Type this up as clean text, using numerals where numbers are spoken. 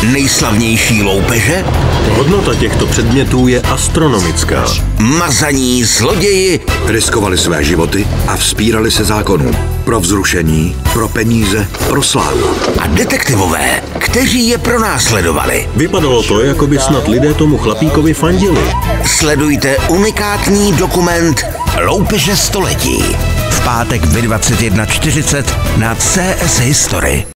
Nejslavnější loupeže? Hodnota těchto předmětů je astronomická. Mazaní zloději Riskovali své životy a vzpírali se zákonů. Pro vzrušení, pro peníze, pro slávu. a detektivové, kteří je pronásledovali. Vypadalo to, jako by snad lidé tomu chlapíkovi fandili. Sledujte unikátní dokument Loupeže století. V pátek ve 21:40 na CS History.